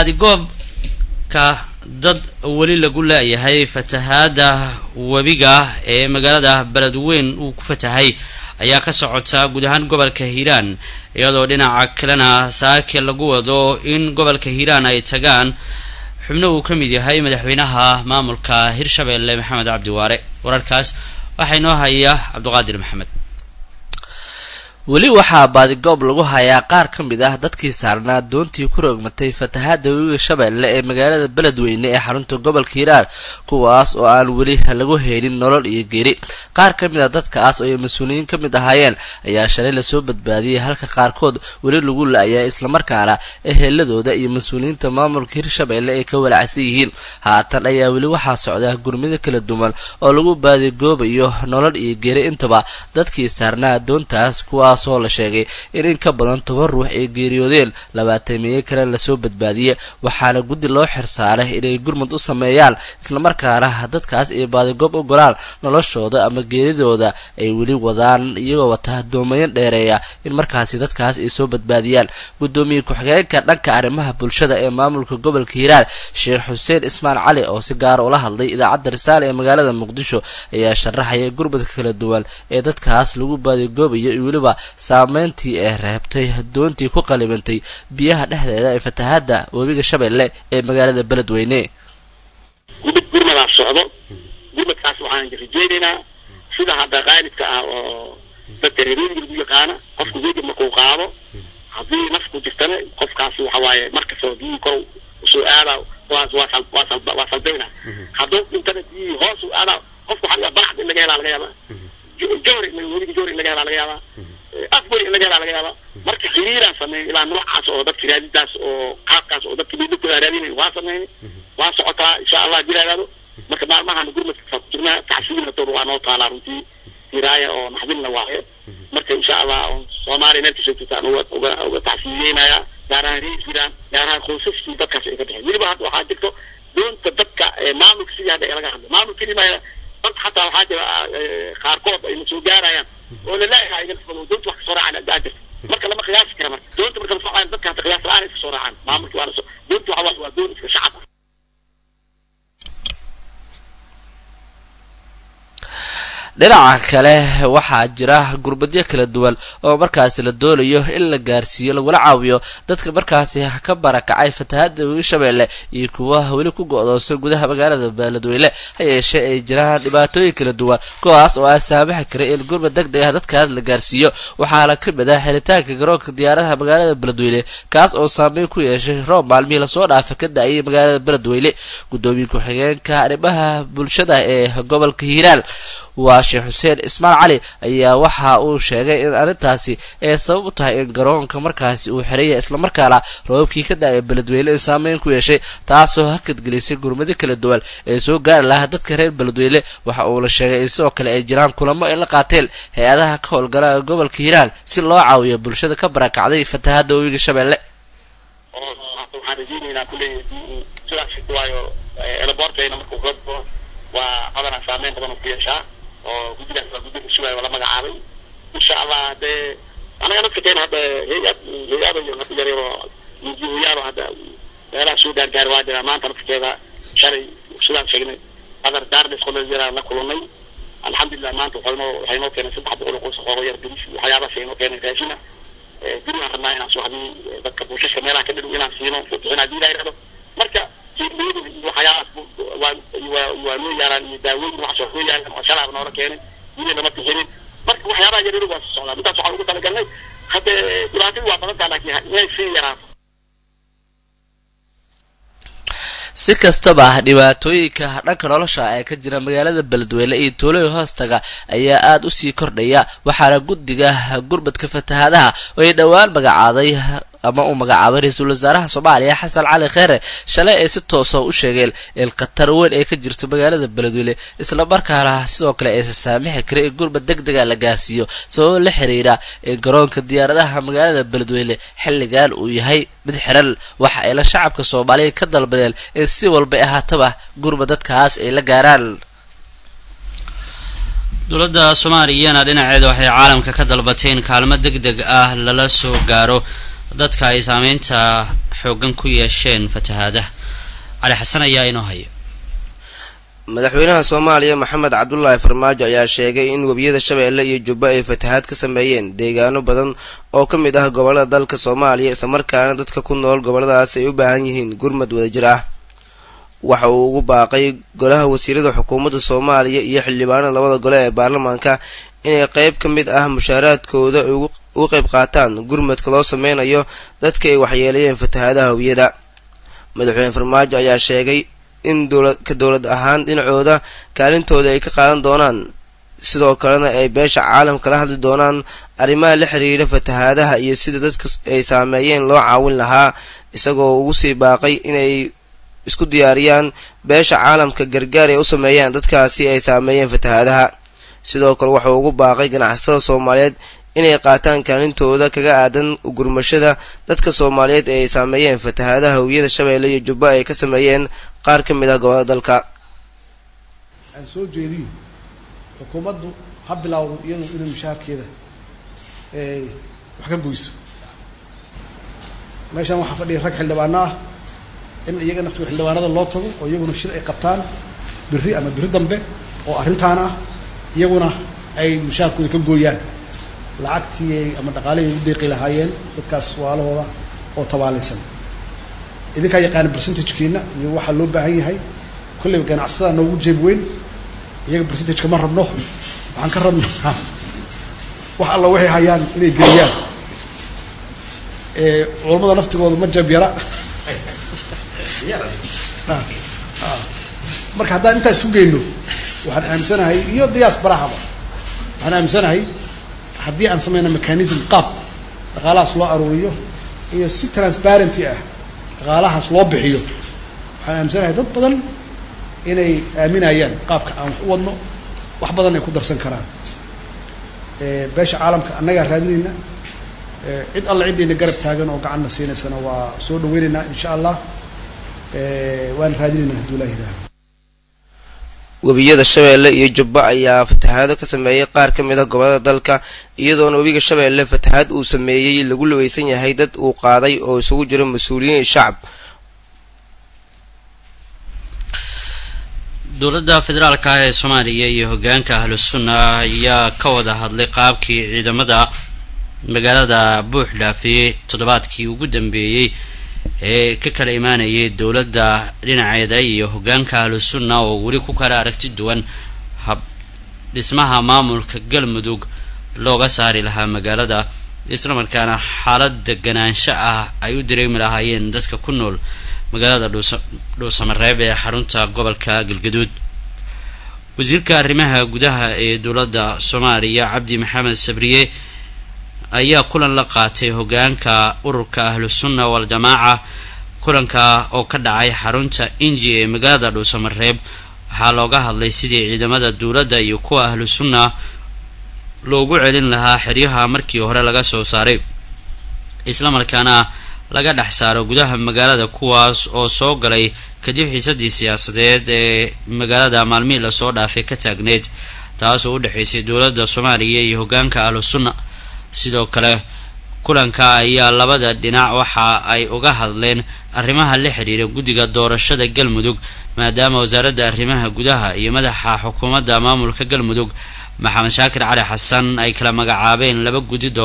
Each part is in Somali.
baadigoob ka dad wali lagu leeyahay fatahaada wabiga ee magaalada Beledweyne uu ku fatahay ayaa ka socota guud ahaan gobolka Hiiraan iyadoo dhinaca kalena saaka lagu wado in gobolka Hiiraan ay tagaan xubno uu kamid yahay madaxweynaha maamulka Hirshabeelle Maxamed Cabdi Waare wararkaas waxay noo haya Cabduqaadir Maxamed weli waxaa baadigoob lagu hayaa qaar ka mid ah dadkii saarnaa doontii ku roogmatay fatahaada webiga Shabeelle ee magaalada Beledweyne ee xarunta gobolka Hiiraan kuwaas oo aan weli lagu helin nolol iyo geeri qaar ka mid ah dadkaas oo mas'uuliyiin ka mid ahaayeen ayaa shalay la soo badbaadiyay halka qaarkood weli lagu laayay isla markaana eheladooda iyo mas'uuliyiinta maamulka Hirshabeelle ay ka walacsan yihiin haatan ayaa weli waxaa socda gurmada kala duwan oo lagu baadigoobayo nolol iyo geeri intaba dadkii saarnaa doontaas kuwaas oo la sheegay in ka badan 10 ruux ay geeriyoodeen 20 meey kale la soo badbaadiyay waxaana gudi loo xirsaaray inay gurmad u sameeyaan isla markaana dadkaas ay baadigoob u golaan noloshooda ama geeridooda ay weli wadaan iyagoo wata doomayn dheereeya in markaasi dadkaas ay soo badbaadiyaan gudoomiye ku-xigeenka dhanka arrimaha bulshada ee maamulka gobolka Hiiraan Sheekh Xuseen Ismaan Cali oo si gaar ah ula hadlay idaacadda Risaale ee magaalada Muqdisho ayaa sharaxay gurmadka kala duwan ee dadkaas lagu baadigoobayo iyo weliba saameyntii ee reebtay doontii ku qalibantay biyaha dhexdeeda ee fatahaada webiga Shabeelle ee magaalada Beledweyne gurmada socdo gurmadkaas waxaan rajaynaynaa sida hadda qaalidka ah oo dadka reeruhu yaqaan qofku weydii markuu qaado hadii nafku jirtana qofkaas waxa waaye marka soo dii kor soo aada waasalbayna haduu intana dii hoos u aada qofku xalka bacd in laga helo joori laga helo أكبر إلا جال على جال مركز خيرا سمي إلى نوع عصو ضد فرادي داس أو قاقاس أو ضد بيدو كلا رادين واصلني واصعتا إن شاء الله جل جلاله مركز ما هنقول مستقبلنا تعسير تروح نوطة على روتي كراية أو نحبنا واحد مركز إن شاء الله وماري ننتشر تتنوع أو تعسيرنا يا داران ريس كذا داران خصوص في دكة سيكتها من بعد واحد دكتور دون تدكة ما مكسي هذا إلى جال ما ممكن ما حتى حاجة خارقوب المسوجارة يعني ولا لا هاي دونت wax soo raacana daadis marka lama qiyaas karo marka doonta marka soo raacana dadka qiyaas la'aan iska soo raacana maamulka waa soo doonta waa doon iska shacab dhinaca kale waxaa jira gurbadyo kala duwan oo markaas la doonayo in la gaarsiiyo lagu caawiyo dadka markaas ka barakacay fatahaada webiga Shabeelle iyo kuwa wali ku go'doonsan gudaha magaalada Beledweyne hayeeshee ay jiraan dhibaatooyin kala duwan kuwaas oo ay saameyn kareen in gurmad degdeg ah dadkaas la gaarsiiyo waxaa la ka mid ah helitaanka garoonka diyaaradaha magaalada Beledweyne kaas oo saameyn ku yeeshay roob maalmihii la soo dhaafay ka da'ay magaalada Beledweyne gudoomiye ku-xigeenka arrimaha bulshada ee gobolka Hiiraan waa Sheekh Xuseen Ismaan Cali ayaa waxa uu sheegay in arintaasi ay sabab u tahay in garoonka markaasi uu xiray isla markaana roobkii ka dhacay Beledweyne ay saameyn ku yeeshay taasoo hakad gelisay gurmada kala duwan ee soo gaar lahaa dadka reer Beledweyne waxa uu la sheegay in sidoo kale ay jiraan kulamo ay la qaateen hay'adaha ka howlgala gobolka Hiiraan si loo caawiyo bulshada ka barakacday fatahaada webiga Shabeelle waxaan rajaynaynaa kulay sidaas waayo airportka markuu qodbo waa hadana saameyn badan ku yeeshaa oo guddiga suuqa wala magacaabay insha Allah de anaga nafkeen hada hay'ad iyo hadiyaro iyo hada meela soo gaar waa jira maanta nafkeeda shalay sidaan sheegnay qadar daaris qolo jira la kulunay alxamdulillah maanta waxayno keenay 300 qoys oo yar diris waxyaaba sheeno keenay raashina guriga rabnaa inaan soo hadii dadka bulshada meelaha ka dhigo inaan siino fiicnaa diilaayado marka waa loo yaraan daawooyin wax soo yeelan oo shalaab noor keenay inay lama tixinin marka waxyaaba yar yar waa socdaa inta waxa ugu talagalnay hadda dhibaato waa badan laakiin inay si yaraan si kastaba dhibaatooyinka dhanka nolosha ee ka jira magaalada Beledweyne iyo tuulooyin hoostaga ayaa aad u sii kordhaya waxaana guddiga gurmadka fatahaadaha oo ay dhawaan magacaaday ama uu magacaabay ra'iisul wasaaraha Soomaaliya Xasan Cali Khayre shalay ay si toos ah u sheegeen in qatar weyn ay ka jirto magaalada Beledweyne isla markaana sidoo kale ay saamixi kareen gurmad degdeg ah la gaarsiiyo sabab la xiriira in garoonka diyaaradaha magaalada Beledweyne xilligan uu yahay mid xiran waxa ay la shacabka Soomaaliyeed ka dalbadeen in si walba ahaataba gurmad dadkaas ay la gaaraan dowladda Soomaaliya dhinaceeda waxay caalamka ka dalbateen kaalmo degdeg ah lala soo gaaro dadka ay saameynta xoogan ku yeesheen fatahaadaha. cali xasan ayaa inoo haya. madaxweynaha Soomaaliya Maxamed Cabdullaahi Farmaajo ayaa sheegay in wabiyada Shabeelle iyo Jubba ay fatahaad ka sameeyeen deegaano badan oo ka mid ah gobollada dalka Soomaaliya isla markaana dadka ku nool gobolladaas ay u baahan yihiin gurmad wadajir ah. waxa uu ugu baaqay golaha wasiirada xukuumadda Soomaaliya iyo xildhibaanada labada gole ee baarlamaanka inay qayb ka mid ah mushaaraadkooda uga qayb qaataan gurmadka loo sameynayo dadka ay waxyeeleeyeen fatahaadaha wabiyada. madaxweyne Farmaajo ayaa sheegay in dowlad ahaan dhinacooda kaalintooda ay ka qaadan doonaan sidoo kalena ay beesha caalamka la hadli doonaan arrimaha la xiriira fatahaadaha iyo sida dadka ay saameeyeen loo caawin lahaa isagoo ugu sii baaqay inay isku diyaariyaan beesha caalamka gargaar ay u sameeyaan dadkaasi ay saameeyeen fatahaadaha. sidoo kale waxa uu ugu baaqay ganacsatada Soomaaliyeed inay qaataan kaalintooda kaga aadan u gurmashada dadka Soomaaliyeed ee ay saameeyeen fatahaadaha wabiyada Shabeelle iyo Jubba ay ka sameeyeen qaar ka mid ah gobolada dalka. aan soo jeediyo xukuumaddu ha bilowdo iyadoo inay mushaarkeeda wax ka goyso. meeshan waxa fadhiya rag xildhibaano ah in iyaga naftiga xildhibaanada loo tago oo iyaguna shir ay qabtaan birri ama birri dambe oo arrintaan ah iyaguna ay mushaarkooda ka gooyaan lacagtii ama dhaqaalihii u deeqi lahaayeen dadkaas waalahooda oo tabaalaysan. idinkaa yaqaan percentagekiina iyo waxa loo baahan yahay kulli ganacsatada noogu jeeb weyn iyaga percentage kama rabno waxaan ka rabnaa wax alla waxay hayaan inay geeyaan. culimada naftigooda ma jab yara marka haddaan intaas u geyno waxaan aaminsanahay iyo diasporahaba waxaan aaminsanahay haddii aan sameyno mechanism qaab dhaqaalahaas loo aruuriyo iyo si transparency ah dhaqaalahaas loo bixiyo waxaan aaminsanahay dad badan inay aaminayaan qaabka aan wax u wadno wax badan ay ku darsan karaan. beesha caalamka annagaa raadinayna cid alla ciddayna garab taagan oo gacanna siinaysana waa soo dhaweynaynaa insha allah waan raadinaynaa hadduu ilaahi yiraahdo. wabiyada Shabeelle iyo Jubba ayaa fatahaado ka sameeyay qaar ka mid ah gobolada dalka iyadoona wabiga Shabeelle fatahaad uu sameeyay lagu laweysan yahay dad uu qaaday oo isugu jira mas'uuliyiin shacab. dowladda federaalka ee Soomaaliya iyo hoggaanka Ahlus Sunnah ayaa ka wada hadlay qaabkii ciidamada magaalada Buuxdhaafiyay toddobaadkii ugu dambeeyay ee ka kala imaanayay dowladda dhinaceeda iyo hoggaanka Ahlus Sunnah oo weli ku kala aragti duwan hab dhismaha maamulka Galmudug looga saari lahaa magaalada isla markaana xaalad deganaansho ah ay u dareemi lahaayeen dadka ku nool magaalada Dhuusamareeb ee xarunta gobolka Galgaduud. wasiirka arrimaha gudaha ee dowladda Soomaaliya Cabdi Maxamed Sabriye ayaa kulan la qaatay hoggaanka ururka Ahlus Sunnah wal Jamaaca. kulanka oo ka dhacay xarunta Inji ee magaalada Dhuusamareeb waxaa looga hadlay sidii ciidamada dowladda iyo kuwa Ahlus Sunnah loogu celin lahaa xeryaha markii hore laga soo saaray isla markaana laga dhex saaro gudaha magaalada kuwaas oo soo galay kadib xiisadii siyaasadeed ee magaalada maalmihii la soo dhaafay ka taagneed taas oo u dhaxaysay dowladda Soomaaliya iyo hoggaanka Ahlus Sunnah. sidoo kale kulanka ayaa labada dhinac waxa ay uga hadleen arrimaha la xiriira guddiga doorashada Galmudug maadaama wasaaradda arrimaha gudaha iyo madaxa xukuumadda maamulka Galmudug Maxamed Shaakir Cali Xasan ay kala magacaabeen laba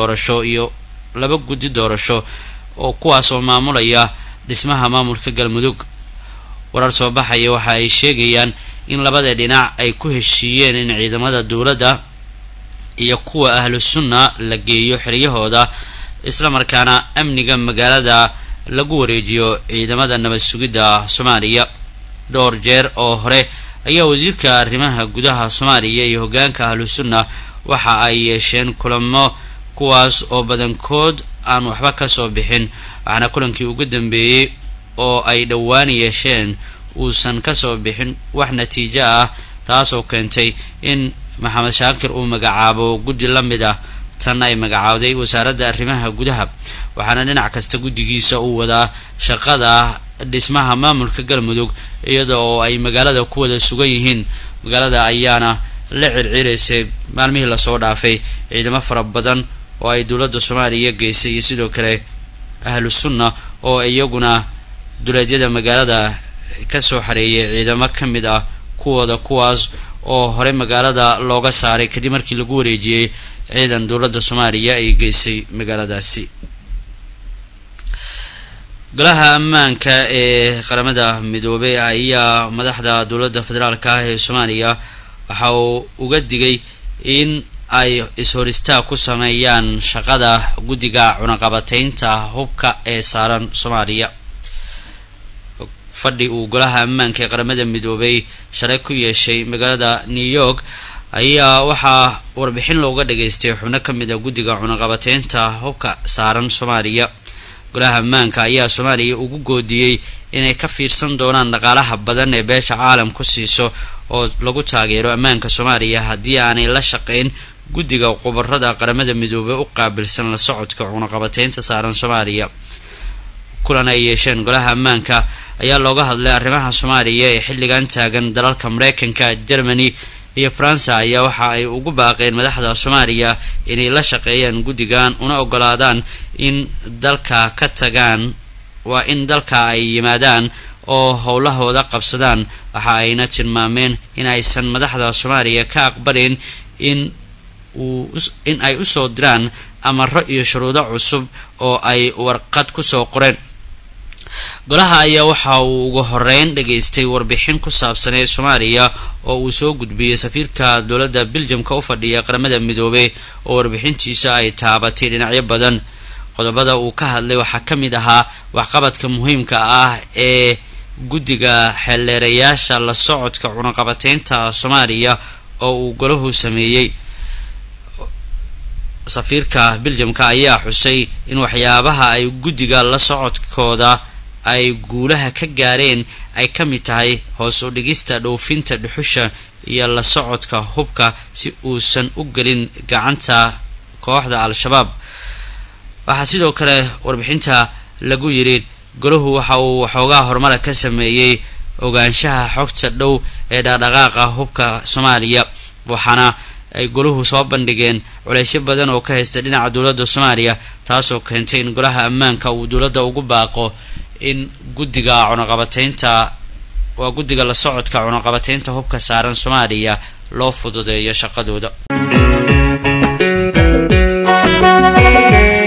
guddi doorasho oo kuwaas oo maamulaya dhismaha maamulka Galmudug. warar soo baxaya waxa ay sheegayaan in labada dhinac ay ku heshiiyeen in ciidamada dowladda iyo kuwa Ahlus Sunnah la geeyo xeryahooda isla markaana amniga magaalada lagu wareejiyo ciidamada nabad sugidda Soomaaliya. dhowr jeer oo hore ayaa wasiirka arrimaha gudaha Soomaaliya iyo hoggaanka Ahlus Sunnah waxa ay yeesheen kulamo kuwaas oo badankood aan waxba ka soo bixin waxaana kulankii ugu dambeeyay oo ay dhawaan yeesheen uusan ka soo bixin wax natiijo ah taas oo keentay in Maxamed Shaakir uu magacaabo guddi la mid ah tan ay magacaawday wasaaradda arrimaha gudaha waxaana dhinac kasta guddigiisa uu wadaa shaqada dhismaha maamulka Galmudug iyadoo ay magaalada ku wada sugan yihiin. magaalada ayaana la circiraysay maalmihii la soo dhaafay ciidamo fara badan oo ay dowladda Soomaaliya geysay iyo sidoo kale ahlu sunna oo iyaguna duleedyada magaalada kasoo xareeyay ciidamo ka mid ah kuwaas oo hore magaalada looga saaray kadib markii lagu wareejiyey ciidan dowladda Soomaaliya ay geysay magaaladaasi. golaha ammaanka ee qaramada midoobay ayaa madaxda dowladda federaalka ah ee Soomaaliya waxa uu uga digay in ay ishoristaag ku sameeyaan shaqada guddiga cunaqabataynta hubka ee saaran Soomaaliya. fadhi uu golaha ammaanka ee qaramada midoobay shalay ku yeeshay magaalada New York ayaa waxaa warbixin looga dhageystay xubno ka mid ah guddiga cunaqabataynta hubka saaran Soomaaliya. golaha ammaanka ayaa Soomaaliya ugu goodiyey inay ka fiirsan doonaan dhaqaalaha badan ee beesha caalamku siiso oo lagu taageero ammaanka Soomaaliya haddii aanay la shaqeyn guddiga qubarada qaramada midoobay u qaabilsan la socodka cunaqabataynta saaran Soomaaliya. kulan ay yeesheen golaha ammaanka ayaa looga hadlay arrimaha Soomaaliya ee xilligan taagan dalalka Mareykanka, Germany iyo France ayaa waxa ay ugu baaqeen madaxda Soomaaliya inay la shaqeeyaan guddigan una ogolaadaan in dalka ka tagaan in dalka ay yimaadaan oo howlahooda qabsadaan. waxa ayna tilmaameen in aysan madaxda Soomaaliya ka aqbalin in ay u soo diraan amaro iyo shuruudo cusub oo ay warqad ku soo qoreen. golaha ayaa waxa uu ugu horeyn dhageystay warbixin ku saabsan ee Soomaaliya oo uu soo gudbiyay safiirka dowladda Belgium ka u fadhiya qaramada midoobay oo warbixintiisa ay taabatay dhinacyo badan. qodobada uu ka hadlay waxaa ka mid ahaa waxqabadka muhiimka ah ee guddiga xeelleerayaasha la socodka cunaqabataynta Soomaaliya oo uu golahu sameeyay. safiirka Belgium-ka ayaa xusay in waxyaabaha ay guddiga la socodkooda ay guulaha ka gaareen ay ka mid tahay hoos u dhigista dhoofinta dhuxusha iyo la socodka hubka si uusan u gelin gacanta kooxda Al-Shabaab. waxaa sidoo kale warbixinta lagu yiri golahu waxa uu waxoogaa horumar ka sameeyay ogaanshaha xogta dhow ee dhaqdhaqaaqa hubka Soomaaliya, waxaana ay golahu soo bandhigeen culaysyo badan oo ka haysta dhinaca dowladda Soomaaliya taasoo keentay in golaha ammaanka uu dowladda ugu baaqo in guddiga la socodka cunaqabataynta hubka saaran Soomaaliya loo fududeeyo shaqadooda.